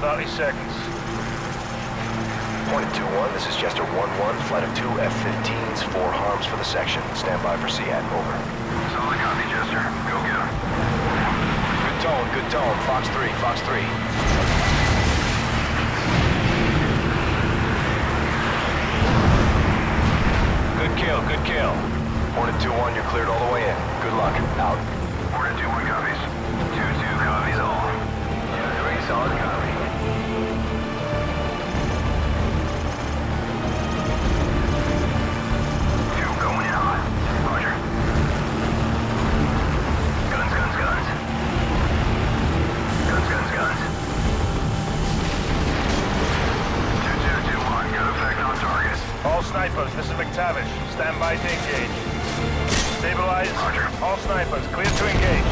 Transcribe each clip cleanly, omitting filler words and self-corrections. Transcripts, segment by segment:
30 seconds. Point 2-1, this is Jester 1-1, flight of 2 F-15s, 4 harms for the section. Stand by for SEAT, over. Solid copy, Jester. Go get him. Good tone, Fox 3, Fox 3. Good kill. Hornet 2-1, you're cleared all the way in. Good luck, out. Hornet 2-1 copies. 2-2 copies all. Yeah, 3 solid copy. Going in hot. Roger. Guns. Guns. 2-2-2-1, got effect on target. All snipers, this is McTavish. Stand by to engage. Stabilize. Roger. All snipers, clear to engage.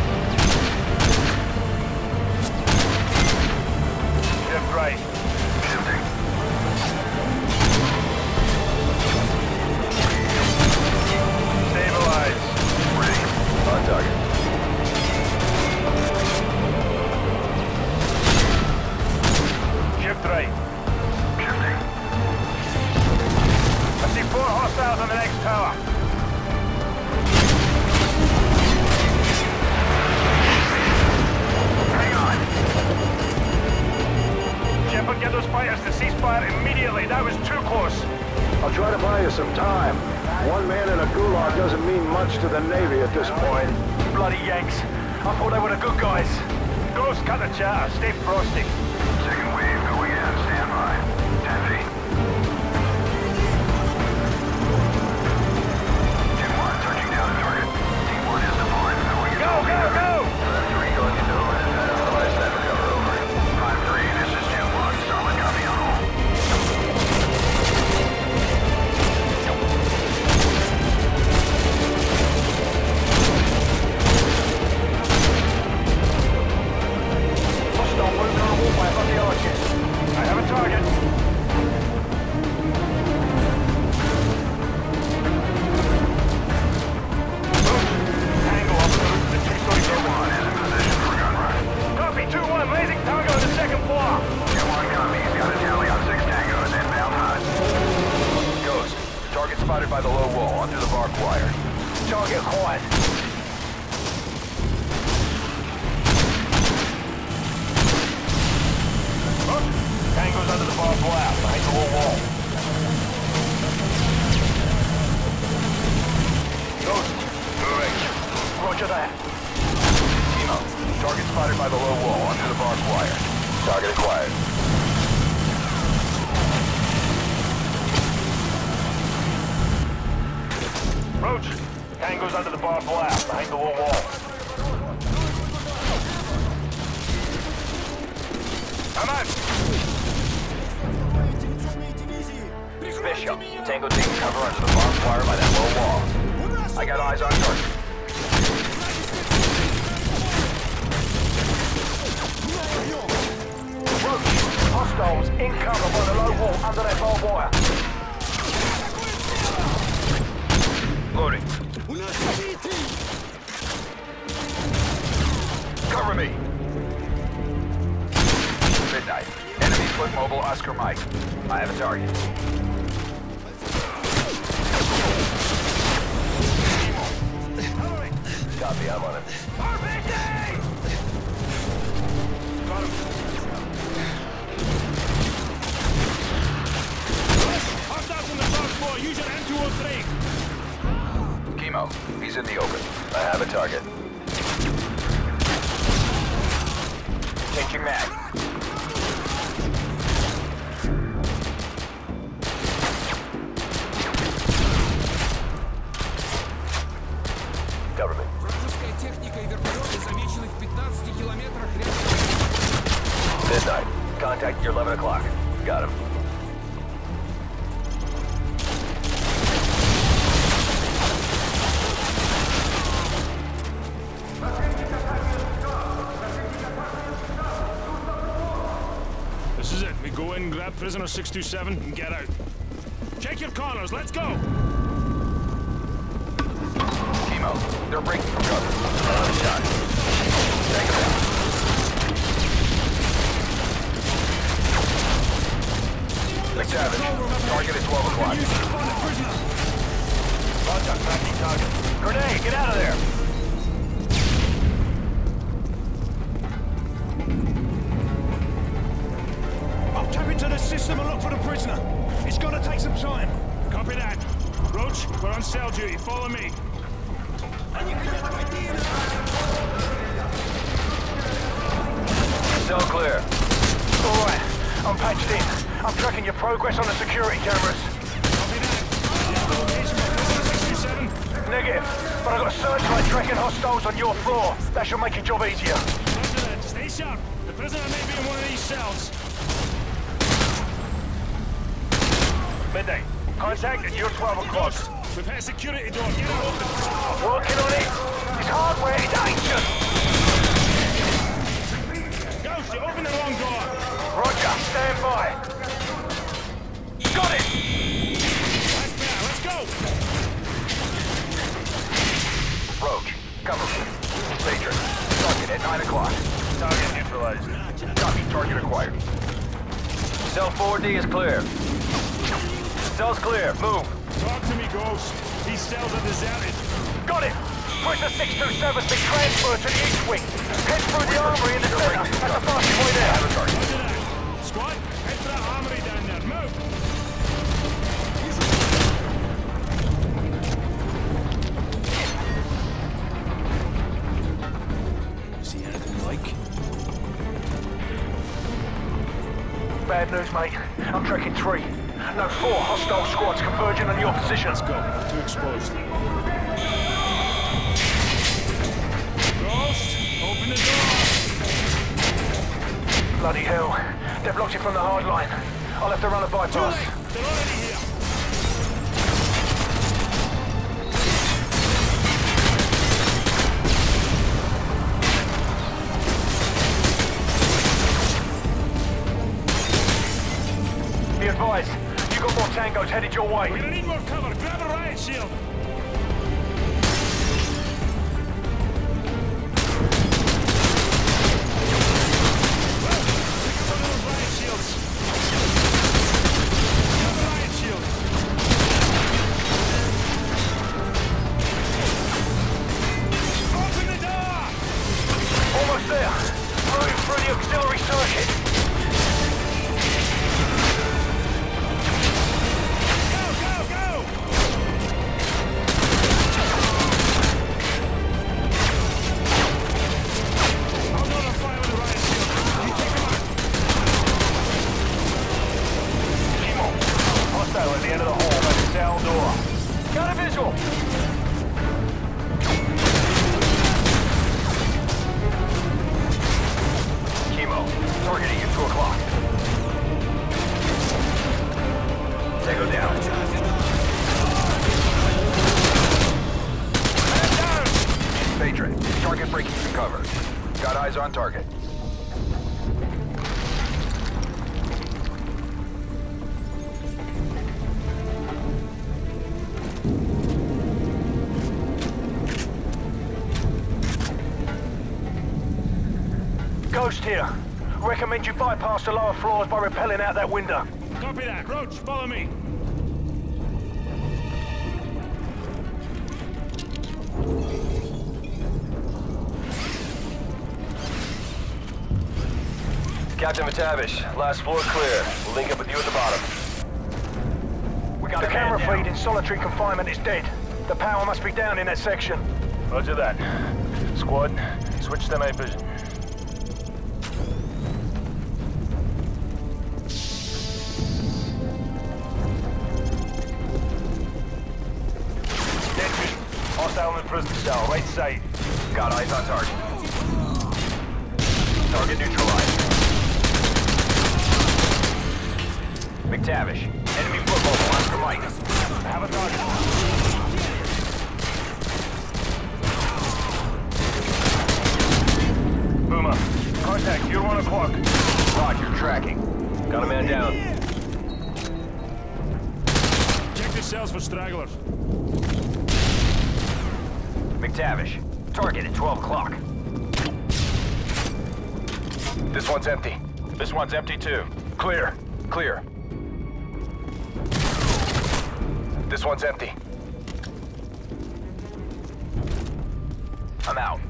Shift right. Shifting. Stabilize. Ready. On target. Shift right. Shifting. I see 4 hostiles on the next tower. Hang on. Shepard, get those fighters to ceasefire immediately. That was too close. I'll try to buy you some time. One man in a gulag doesn't mean much to the Navy at this point. Bloody Yanks. I thought they were the good guys. Ghost, cut the chatter. Stay frosty. Second wave going in. Stand by. 10 feet. 2-1 touching down at target. T1 is deployed. Going into Go! 3 going into overhead. Otherwise, that recover over. 5-3, this is Jim 1. Solid copy on all. Hostile moving on the hallway above the arches. I have a target. Tango up the roof of the two-story building. 1 is in position for a gun run. Copy, 2-1, blazing tango on the second floor. Jim 1 copy. He's got a tally on 6 tangos inbound hot. Ghost, target spotted by the low wall, under the barbed wire. Target quiet. Tango's under the barbed wire, behind the low wall. Ghost, moving. Roger that. Kimo, target spotted by the low wall, under the barbed wire. Target acquired. Roach, Tango's under the barbed wire, behind the low wall. Come on! Bishop, Tango taking cover under the barbed wire by that low wall. I got eyes on target. Roach, hostiles in cover by the low wall under that barbed wire. Loading. Cover me. Midnight. Enemy foot mobile Oscar Mike. I have a target. Copy, I'm on it. Hostiles on the top floor, use your M203. Kimo, he's in the open. I have a target. Changing mag. Government. Вражеская техника и вертолеты замечены в 15 километрах рядом. Midnight. Contact your 11 o'clock. Got him. This is it. We go in, grab prisoner 627, and get out. Check your corners. Let's go. Kimo, they're breaking from cover. Another shot. Take him out. McTavish. Target at 12 o'clock. Roger, tracking target. Grenade, get out of there! I'll tap into the system and look for the prisoner. It's gonna take some time. Copy that. Roach, we're on cell duty. Follow me. Cell clear. Alright, I'm patched in. I'm tracking your progress on the security cameras. Copy that. The location for prisoner 67? Negative, but I've got a searchlight tracking hostiles on your floor. That should make your job easier. Roger that. Stay sharp. The prisoner may be in one of these cells. Midday. Contact at your 12 o'clock. We've had a security door. Get it open. Working on it. This hardware is ancient. Ghost, you opened the wrong door. Roger, stand by. Got it! That's better. Let's go. Roach, cover me. Patron, target at 9 o'clock. Target neutralized. Copy, target acquired. Cell 4D is clear. Cell's clear, move. Talk to me, Ghost. These cells are deserted. Got it! Prisoner 627's been transferred to the east wing. Head through the armory in the center. That's the fastest way there. Roger that. Squad, head for that armory down there. Move. See anything like? Bad news, mate. I'm tracking 3. No, 4 hostile squads converging on your position. Let's go. Too exposed. Ghost, open the door. Bloody hell. They've blocked it from the hard line. I'll have to run a bypass. Too late. They're already here. Be advised, you got more tangos headed your way. We're gonna need more cover. Grab a riot shield. Almost there. Moving through the auxiliary circuit. At the end of the hall, by the cell door. Got a visual! Chemo, targeting at 2 o'clock. Tango down. Man down! Patron, target breaking through cover. Got eyes on target. Ghost here. Recommend you bypass the lower floors by rappelling out that window. Copy that. Roach, follow me. Captain McTavish, last floor clear. We'll link up with you at the bottom. We got the camera feed in solitary confinement is dead. The power must be down in that section. Roger that. Squad, switch to night vision. Dead vision. Hostile in prison cell, right side. Got eyes on target. Target neutralized. McTavish, enemy football on for Mike. Have a target. Boomer, contact, you're 1 o'clock. Roger, tracking. Got a man down. Check the cells for stragglers. McTavish, target at 12 o'clock. This one's empty. This one's empty too. Clear. Clear. This one's empty. I'm out.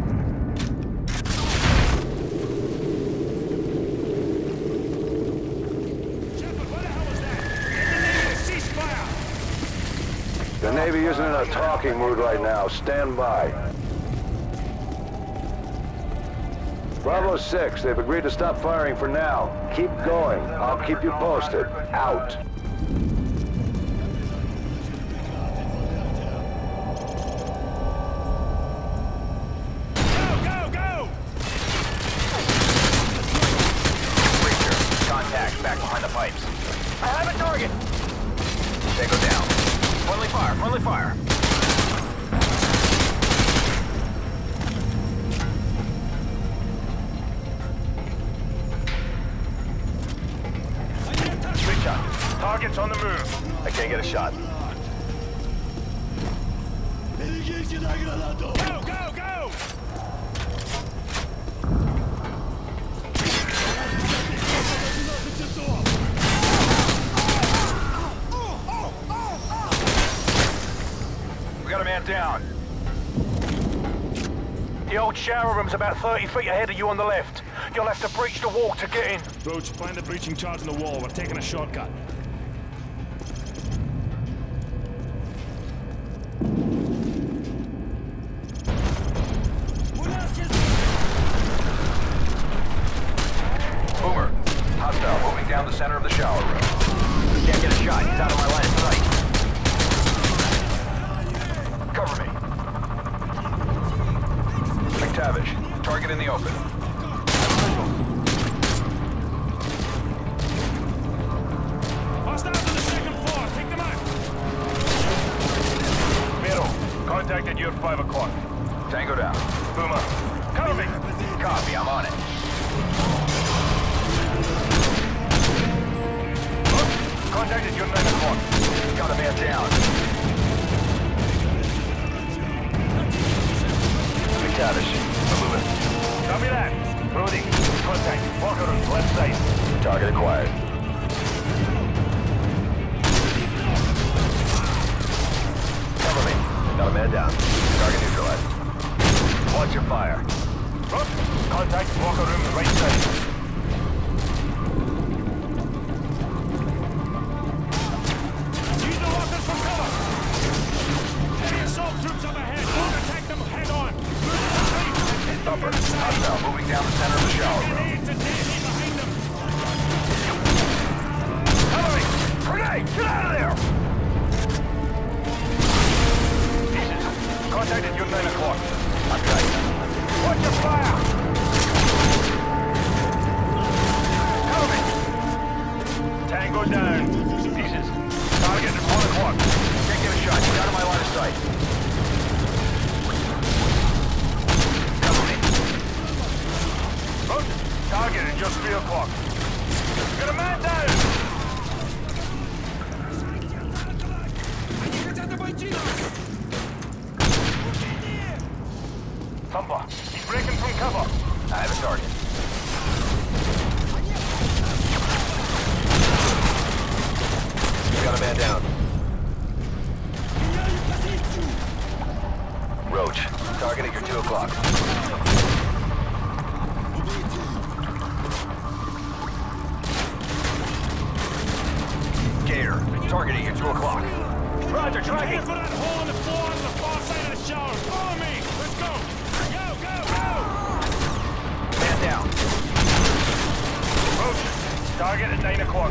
Shepard, what the hell was that? Get the Navy to cease fire! The Navy isn't in a talking mood right now. Stand by. Bravo 6, they've agreed to stop firing for now. Keep going. I'll keep you posted. Out. Contact back behind the pipes. I have a target! Tango down. Friendly fire, friendly fire. Richard, target's on the move. I can't get a shot. Go, go, go! We got a man down. The old shower room's about 30 feet ahead of you on the left. You'll have to breach the wall to get in. Roach, plant the breaching charge in the wall. We're taking a shortcut. Boomer. Hostile moving down the center of the shower room. Can't get a shot. He's out of my line of sight. Cover me. McTavish. Target in the open. Hostiles on the second floor. Take them out. Middle, contacted you at 5 o'clock. Tango down. Boomer, cover me. Copy. I'm on it. Contacted you at 9 o'clock. Got a man down. McTavish. Moving. Copy that. Brody, contact. Walker room, left side. Target acquired. Cover me. Got a man down. Target neutralized. Watch your fire. Rook, contact. Walker room, right side. Use the walkers from cover. Heavy assault troops up ahead. We'll attack them head on. Upper. Hostile moving down the center of the shower room. Grenades and Navy behind them. Cover me. Grenade, get out of there. Jesus. Contacted you at 9 o'clock. I'm tight. Watch your fire. Cover me. Tango down. Pieces. Target at 1 o'clock. Can't get a shot. He's out of my line of sight. Cover me. Rook, target at just 3 o'clock. Got a man down. Они хотят обойти нас! Thumper, he's breaking from cover. I have a target. Got a man down. Roach, target at your 2 o'clock. Gator, target at your 2 o'clock. Roger, Head tracking. for that hole in the floor on the far side of the shower. Follow me. Let's go. Go, go, go. Man down. Roach, target at 9 o'clock.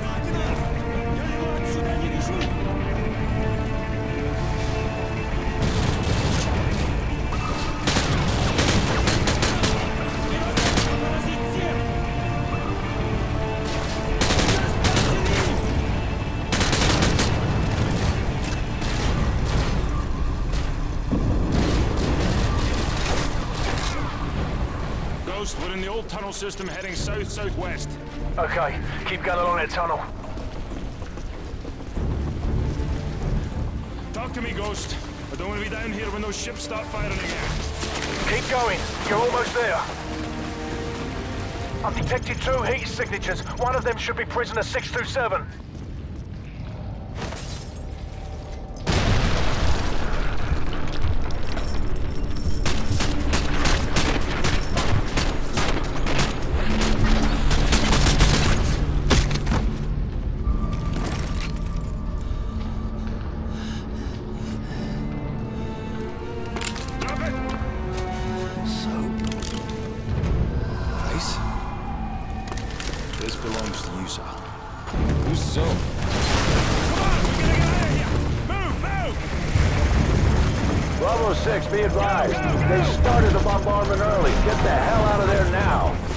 Ghost, we're in the old tunnel system heading south-southwest. Okay, keep going along that tunnel. Talk to me, Ghost. I don't want to be down here when those ships start firing again. Keep going. You're almost there. I've detected 2 heat signatures. One of them should be prisoner 627. This belongs to you, sir. Who's so? Come on, we're gonna get out of here! Move, move! Bravo 6, be advised. They started the bombardment early. Get the hell out of there now.